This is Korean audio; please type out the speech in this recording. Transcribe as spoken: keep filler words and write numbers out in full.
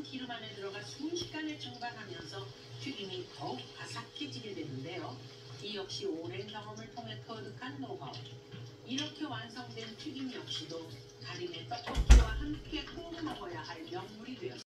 뜨거운 기름 안에 들어가 순식간에 증발하면서 튀김이 더욱 바삭해지게 되는데요. 이 역시 오랜 경험을 통해 터득한 노하우. 이렇게 완성된 튀김 역시도 달인의 떡볶이와 함께 꼭 먹어야 할 명물이 되었습니다.